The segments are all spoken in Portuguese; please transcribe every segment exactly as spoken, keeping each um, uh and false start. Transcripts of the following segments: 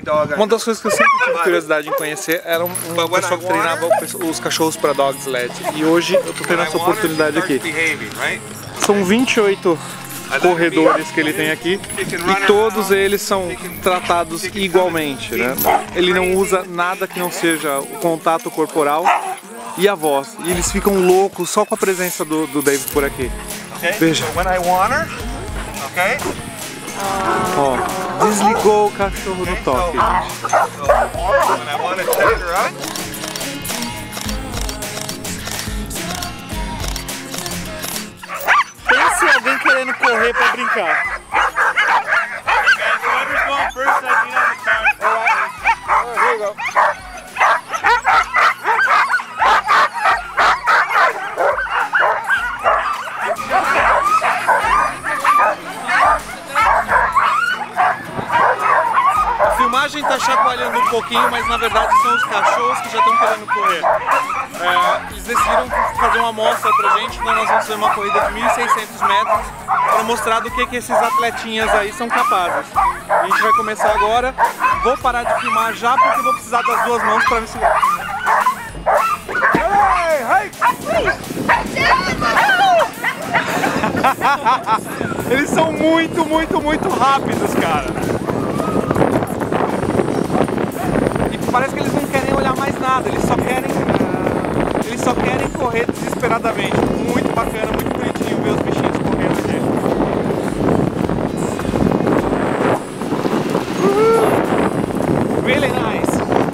Uma das coisas que eu sempre tive curiosidade em conhecer era um, um pessoal que treinava os cachorros para dog sled. E hoje eu tô tendo essa oportunidade aqui. São vinte e oito corredores que ele tem aqui e todos eles são tratados igualmente, né? Ele não usa nada que não seja o contato corporal e a voz. E eles ficam loucos só com a presença do, do David por aqui. Veja. Ó, desligou o cachorro no toque. Pense alguém querendo correr pra brincar. A filmagem tá chacoalhando um pouquinho, mas na verdade são os cachorros que já estão querendo correr. É, eles decidiram fazer uma amostra pra gente, então nós vamos fazer uma corrida de mil e seiscentos metros para mostrar do que, que esses atletinhas aí são capazes. A gente vai começar agora, vou parar de filmar já porque vou precisar das duas mãos para me segurar. Eles são muito, muito, muito rápidos, cara. E parece que eles não querem olhar mais nada, eles só querem, uh, eles só querem correr desesperadamente. Muito bacana, muito bonitinho ver os bichinhos correndo aqui. Uh-huh. Really nice.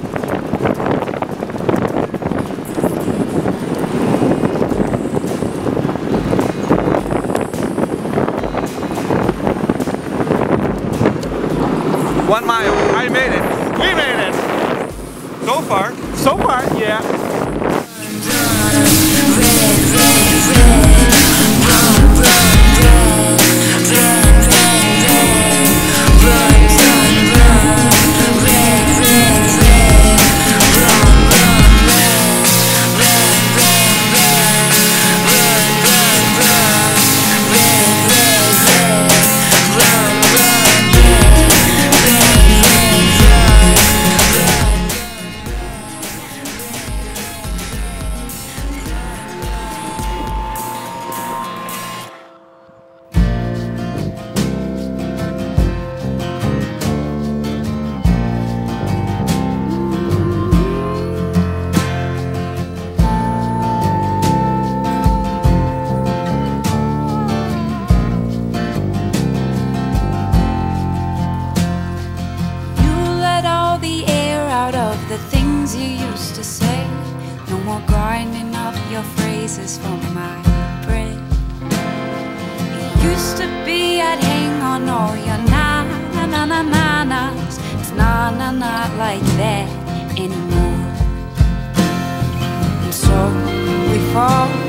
One mile. I made it. We made it. So far. So far, yeah. The things you used to say, no more grinding up your phrases for my bread. It used to be I'd hang on all your na na na na na na's. It's not na not like that anymore. And so we fall